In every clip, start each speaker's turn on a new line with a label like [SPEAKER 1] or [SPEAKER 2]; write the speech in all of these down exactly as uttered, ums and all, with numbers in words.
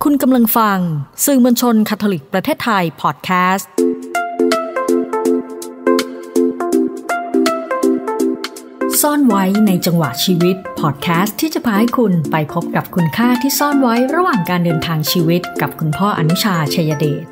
[SPEAKER 1] คุณกำลังฟังสื่อมวลชนคาทอลิกประเทศไทยพอดแคสต์ซ่อนไว้ในจังหวะชีวิตพอดแคสต์ที่จะพาให้คุณไปพบกับคุณค่าที่ซ่อนไว้ระหว่างการเดินทางชีวิตกับคุณพ่ออนุชา ชัยเดช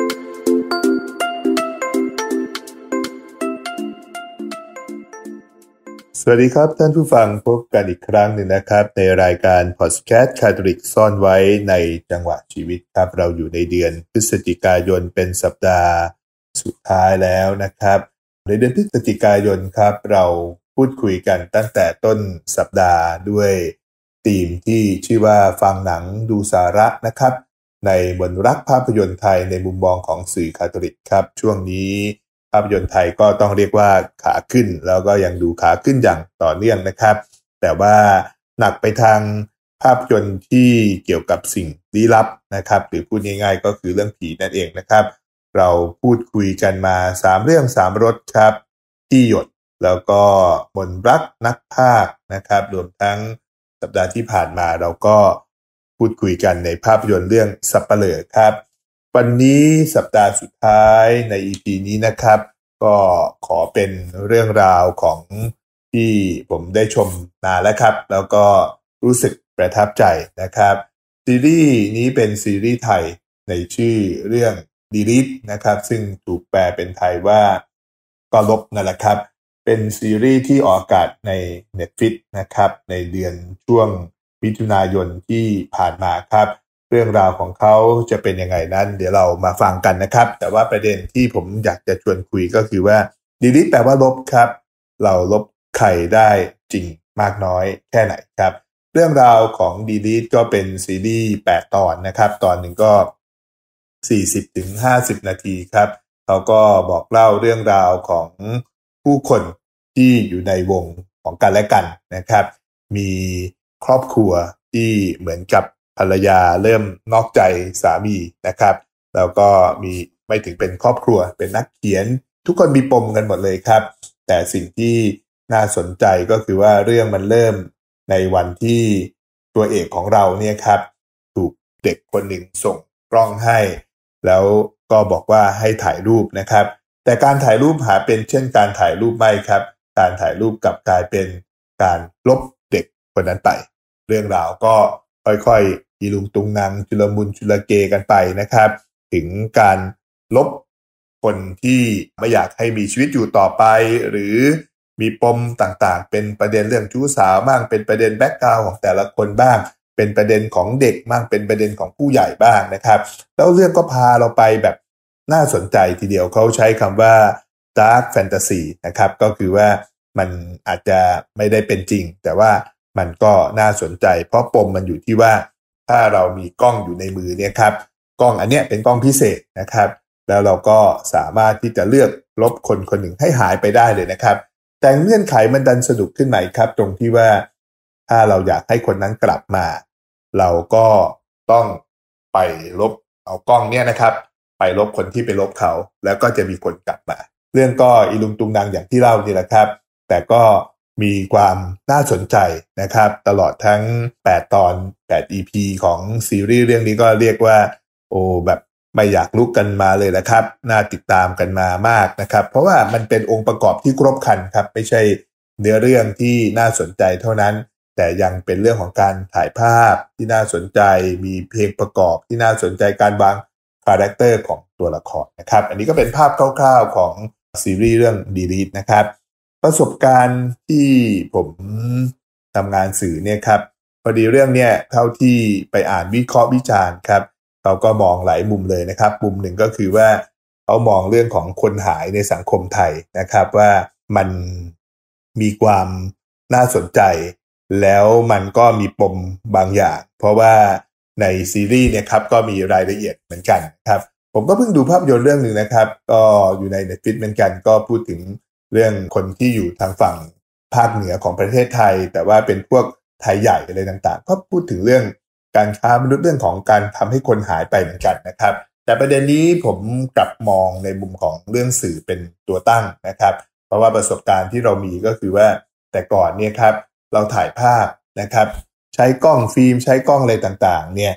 [SPEAKER 2] สวัสดีครับท่านผู้ฟังพบกันอีกครั้งหนึ่งนะครับในรายการพอดแคสต์คาทอลิกซ่อนไว้ในจังหวะชีวิตครับเราอยู่ในเดือนพฤศจิกายนเป็นสัปดาห์สุดท้ายแล้วนะครับในเดือนพฤศจิกายนครับเราพูดคุยกันตั้งแต่ต้นสัปดาห์ด้วยธีมที่ชื่อว่าฟังหนังดูสาระนะครับในมนต์รักภาพยนตร์ไทยในมุมมองของสื่อคาทอลิกครับช่วงนี้ภาพยนตร์ไทยก็ต้องเรียกว่าขาขึ้นแล้วก็ยังดูขาขึ้นอย่างต่อเนื่องนะครับแต่ว่าหนักไปทางภาพยนตร์ที่เกี่ยวกับสิ่งลี้ลับนะครับหรือพูดง่ายๆก็คือเรื่องผีนั่นเองนะครับเราพูดคุยกันมาสามเรื่องสามรสครับที่หยดแล้วก็มนต์รักนักพากย์นะครับรวมทั้งสัปดาห์ที่ผ่านมาเราก็พูดคุยกันในภาพยนตร์เรื่องสัปเหร่อครับวันนี้สัปดาห์สุดท้ายใน อี พี นี้นะครับก็ขอเป็นเรื่องราวของที่ผมได้ชมนานแล้วครับแล้วก็รู้สึกประทับใจนะครับซีรีส์นี้เป็นซีรีส์ไทยในชื่อเรื่อง Delete นะครับซึ่งถูกแปลเป็นไทยว่าก็ลบนั่นแหละครับเป็นซีรีส์ที่ออกอากาศใน Netflix นะครับในเดือนช่วงมิถุนายนที่ผ่านมาครับเรื่องราวของเขาจะเป็นยังไงนั้นเดี๋ยวเรามาฟังกันนะครับแต่ว่าประเด็นที่ผมอยากจะชวนคุยก็คือว่า Delete แปลว่าลบครับเราลบใครได้จริงมากน้อยแค่ไหนครับเรื่องราวของ Delete ก็เป็นซีรีส์แปดตอนนะครับตอนหนึ่งก็ สี่สิบถึงห้าสิบ นาทีครับเขาก็บอกเล่าเรื่องราวของผู้คนที่อยู่ในวงของกันและกันนะครับมีครอบครัวที่เหมือนกับภรรยาเริ่มนอกใจสามีนะครับแล้วก็มีไม่ถึงเป็นครอบครัวเป็นนักเขียนทุกคนมีปมกันหมดเลยครับแต่สิ่งที่น่าสนใจก็คือว่าเรื่องมันเริ่มในวันที่ตัวเอกของเราเนี่ยครับถูกเด็กคนหนึ่งส่งกล้องให้แล้วก็บอกว่าให้ถ่ายรูปนะครับแต่การถ่ายรูปหาเป็นเช่นการถ่ายรูปไม่ครับการถ่ายรูปกลับกลายเป็นการลบเด็กคนนั้นไปเรื่องราวก็ค่อยๆอีลุงตุงนางชุลมุนชุลเกกันไปนะครับถึงการลบคนที่ไม่อยากให้มีชีวิตอยู่ต่อไปหรือมีปมต่างๆเป็นประเด็นเรื่องชู้สาวบ้างเป็นประเด็นแบ็คกราวด์ของแต่ละคนบ้างเป็นประเด็นของเด็กบ้างเป็นประเด็นของผู้ใหญ่บ้างนะครับแล้วเรื่องก็พาเราไปแบบน่าสนใจทีเดียวเขาใช้คำว่า dark fantasy นะครับก็คือว่ามันอาจจะไม่ได้เป็นจริงแต่ว่ามันก็น่าสนใจเพราะปมมันอยู่ที่ว่าถ้าเรามีกล้องอยู่ในมือเนี่ยครับกล้องอันเนี้ยเป็นกล้องพิเศษนะครับแล้วเราก็สามารถที่จะเลือกลบคนคนหนึ่งให้หายไปได้เลยนะครับแต่เงื่อนไขมันดันสนุกขึ้นใหม่ครับตรงที่ว่าถ้าเราอยากให้คนนั้นกลับมาเราก็ต้องไปลบเอากล้องเนี่ยนะครับไปลบคนที่ไปลบเขาแล้วก็จะมีคนกลับมาเรื่องก็อีลุงตุงนางอย่างที่เล่านี่แหละครับแต่ก็มีความน่าสนใจนะครับตลอดทั้งแปดตอนแปด อี พี ของซีรีส์เรื่องนี้ก็เรียกว่าโอ้แบบไม่อยากลุกกันมาเลยนะครับน่าติดตามกันมามากนะครับเพราะว่ามันเป็นองค์ประกอบที่ครบครันครับไม่ใช่เนื้อเรื่องที่น่าสนใจเท่านั้นแต่ยังเป็นเรื่องของการถ่ายภาพที่น่าสนใจมีเพลงประกอบที่น่าสนใจการวางคาแรคเตอร์ของตัวละครนะครับอันนี้ก็เป็นภาพคร่าวๆของซีรีส์เรื่อง Delete นะครับประสบการณ์ที่ผมทำงานสื่อเนี่ยครับพอดีเรื่องเนี้ยเท่าที่ไปอ่านวิเคราะห์วิจารณ์ครับเขาก็มองหลายมุมเลยนะครับมุมหนึ่งก็คือว่าเขามองเรื่องของคนหายในสังคมไทยนะครับว่ามันมีความน่าสนใจแล้วมันก็มีปมบางอย่างเพราะว่าในซีรีส์เนี่ยครับก็มีรายละเอียดเหมือนกันครับผมก็เพิ่งดูภาพยนตร์เรื่องนึงนะครับก็อยู่ใน Netflix เหมือนกันก็พูดถึงเรื่องคนที่อยู่ทางฝั่งภาคเหนือของประเทศไทยแต่ว่าเป็นพวกไทยใหญ่อะไรต่างๆก็พูดถึงเรื่องการค้ามนุษย์เรื่องของการทำให้คนหายไปเหมือนกันนะครับแต่ประเด็นนี้ผมกลับมองในมุมของเรื่องสื่อเป็นตัวตั้งนะครับเพราะว่าประสบการณ์ที่เรามีก็คือว่าแต่ก่อนเนี่ยครับเราถ่ายภาพนะครับใช้กล้องฟิล์มใช้กล้องอะไรต่างๆเนี่ย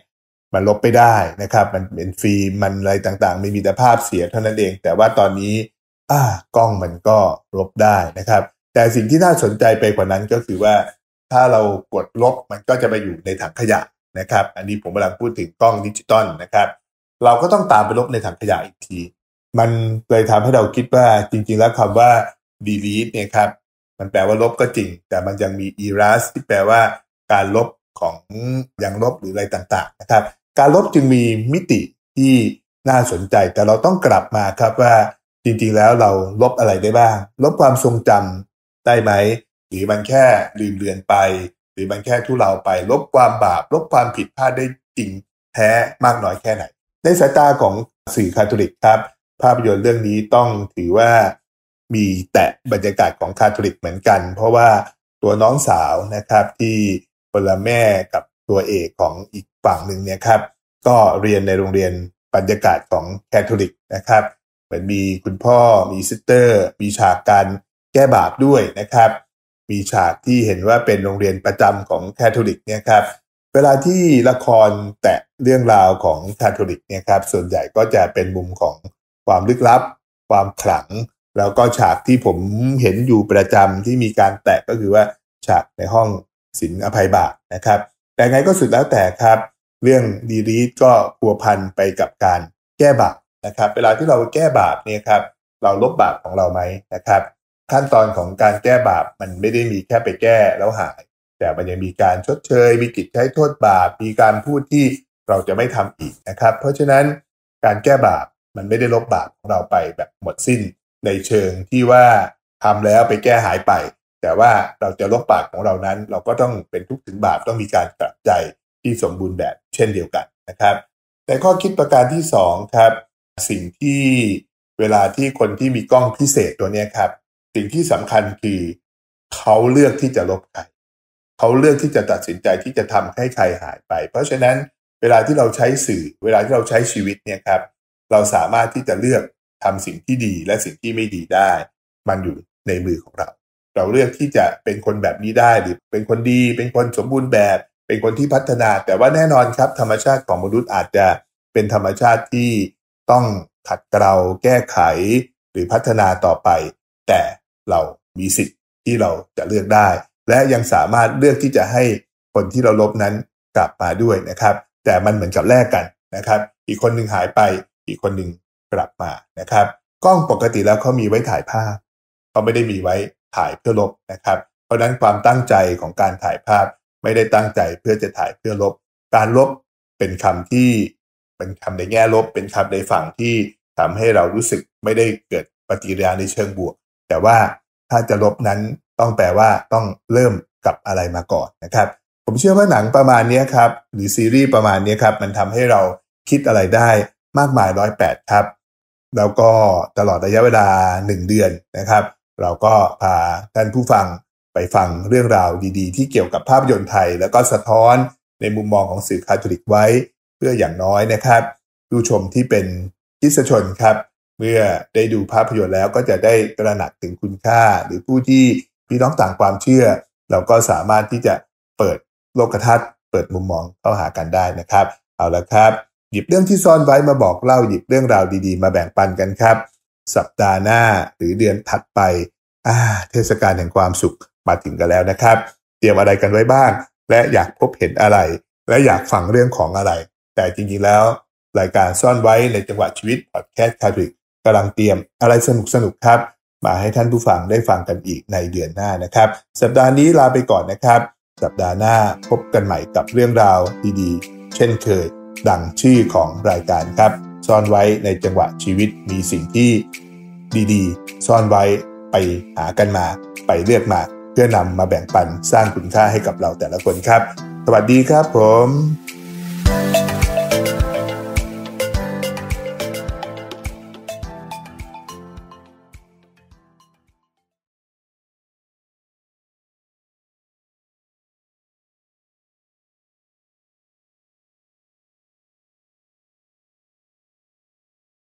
[SPEAKER 2] มันลบไม่ได้นะครับมันเป็นฟิล์มมันอะไรต่างๆไม่มีแต่ภาพเสียเท่านั้นเองแต่ว่าตอนนี้อ่ากล้องมันก็ลบได้นะครับแต่สิ่งที่น่าสนใจไปกว่านั้นก็คือว่าถ้าเรากดลบมันก็จะไปอยู่ในถังขยะนะครับอันนี้ผมกำลังพูดถึงกล้องดิจิตอลนะครับเราก็ต้องตามไปลบในถังขยะอีกทีมันเลยทำให้เราคิดว่าจริงๆแล้วคำว่า delete เนี่ยครับมันแปลว่าลบก็จริงแต่มันยังมี erase ที่แปลว่าการลบของอย่างลบหรืออะไรต่างๆนะครับการลบจึงมีมิติที่น่าสนใจแต่เราต้องกลับมาครับว่าจริงๆแล้วเราลบอะไรได้บ้างลบความทรงจำได้ไหมหรือมันแค่ลืมเลือนไปหรือมันแค่ทุเลาไปลบความบาปลบความผิดพลาดได้จริงแท้มากน้อยแค่ไหนในสายตาของสื่อคาทอลิกครับภาพยนตร์เรื่องนี้ต้องถือว่ามีแตะบรรยากาศของคาทอลิกเหมือนกันเพราะว่าตัวน้องสาวนะครับที่คนละแม่กับตัวเอกของอีกฝั่งหนึ่งเนี่ยครับก็เรียนในโรงเรียนบรรยากาศของคาทอลิกนะครับเหมือนมีคุณพ่อมีซิสเตอร์มีฉากการแก้บาปด้วยนะครับมีฉากที่เห็นว่าเป็นโรงเรียนประจำของคาทอลิกเนี่ยครับเวลาที่ละครแตะเรื่องราวของคาทอลิกเนี่ยครับส่วนใหญ่ก็จะเป็นมุมของความลึกลับความขลังแล้วก็ฉากที่ผมเห็นอยู่ประจำที่มีการแตะก็คือว่าฉากในห้องศีลอภัยบาปนะครับแต่ไงก็สุดแล้วแต่ครับเรื่องดีลีทก็พัวพันไปกับการแก้บาปนะครับเวลาที่เราแก้บาปเนี่ยครับเราลบบาปของเราไหมนะครับขั้นตอนของการแก้บาปมันไม่ได้มีแค่ไปแก้แล้วหายแต่มันยังมีการชดเชยมีกิจใช้โทษบาปมีการพูดที่เราจะไม่ทำอีกนะครับเพราะฉะนั้นการแก้บาปมันไม่ได้ลบบาปของเราไปแบบหมดสิ้นในเชิงที่ว่าทำแล้วไปแก้หายไปแต่ว่าเราจะลบบาปของเรานั้นเราก็ต้องเป็นทุกข์ถึงบาปต้องมีการกลับใจที่สมบูรณ์แบบเช่นเดียวกันนะครับแต่ข้อคิดประการที่สองครับสิ่งที่เวลาที่คนที่มีกล้องพิเศษตัวนี้ครับสิ่งที่สำคัญคือเขาเลือกที่จะลบใครเขาเลือกที่จะตัดสินใจที่จะทำให้ใครหายไปเพราะฉะนั้นเวลาที่เราใช้สื่อเวลาที่เราใช้ชีวิตเนี่ยครับเราสามารถที่จะเลือกทำสิ่งที่ดีและสิ่งที่ไม่ดีได้มันอยู่ในมือของเราเราเลือกที่จะเป็นคนแบบนี้ได้หรือเป็นคนดีเป็นคนสมบูรณ์แบบเป็นคนที่พัฒนาแต่ว่าแน่นอนครับธรรมชาติของมนุษย์อาจจะเป็นธรรมชาติที่ต้องขัดเกลาแก้ไขหรือพัฒนาต่อไปแต่เรามีสิทธิ์ที่เราจะเลือกได้และยังสามารถเลือกที่จะให้คนที่เราลบนั้นกลับมาด้วยนะครับแต่มันเหมือนกับแลกกันนะครับอีกคนหนึ่งหายไปอีกคนหนึ่งกลับมานะครับกล้องปกติแล้วเขามีไว้ถ่ายภาพเขาไม่ได้มีไว้ถ่ายเพื่อลบนะครับเพราะฉะนั้นความตั้งใจของการถ่ายภาพไม่ได้ตั้งใจเพื่อจะถ่ายเพื่อลบการลบเป็นคำที่เป็นคำในแง่ลบเป็นคำในฝั่งที่ทำให้เรารู้สึกไม่ได้เกิดปฏิกิริยาในเชิงบวกแต่ว่าถ้าจะลบนั้นต้องแปลว่าต้องเริ่มกับอะไรมาก่อนนะครับผมเชื่อว่าหนังประมาณนี้ครับหรือซีรีส์ประมาณนี้ครับมันทำให้เราคิดอะไรได้มากมายร้อยแปดครับแล้วก็ตลอดระยะเวลาหนึ่งเดือนนะครับเราก็พาท่านผู้ฟังไปฟังเรื่องราวดีๆที่เกี่ยวกับภาพยนตร์ไทยแล้วก็สะท้อนในมุมมองของสื่อคาทอลิกไว้เพื่ออย่างน้อยนะครับผู้ชมที่เป็นคริสตชนครับเมื่อได้ดูภาพยนตร์แล้วก็จะได้ตระหนักถึงคุณค่าหรือผู้ที่พี่น้องต่างความเชื่อเราก็สามารถที่จะเปิดโลกทัศน์เปิดมุมมองเข้าหากันได้นะครับเอาละครับหยิบเรื่องที่ซ่อนไว้มาบอกเล่าหยิบเรื่องราวดีๆมาแบ่งปันกันครับสัปดาห์หน้าหรือเดือนถัดไปอ่าเทศกาลแห่งความสุขมาถึงกันแล้วนะครับเตรียมอะไรกันไว้บ้างและอยากพบเห็นอะไรและอยากฟังเรื่องของอะไรแต่จริงๆแล้วรายการซ่อนไว้ในจังหวะชีวิตพอดแคสต์คาทอลิกกำลังเตรียมอะไรสนุกๆครับมาให้ท่านผู้ฟังได้ฟังกันอีกในเดือนหน้านะครับสัปดาห์นี้ลาไปก่อนนะครับสัปดาห์หน้าพบกันใหม่กับเรื่องราวดีๆเช่นเคยดังชื่อของรายการครับซ่อนไว้ในจังหวะชีวิตมีสิ่งที่ดีๆซ่อนไว้ไปหากันมาไปเลือกมาเพื่อนำมาแบ่งปันสร้างคุณค่าให้กับเราแต่ละคนครับสวัสดีครับผม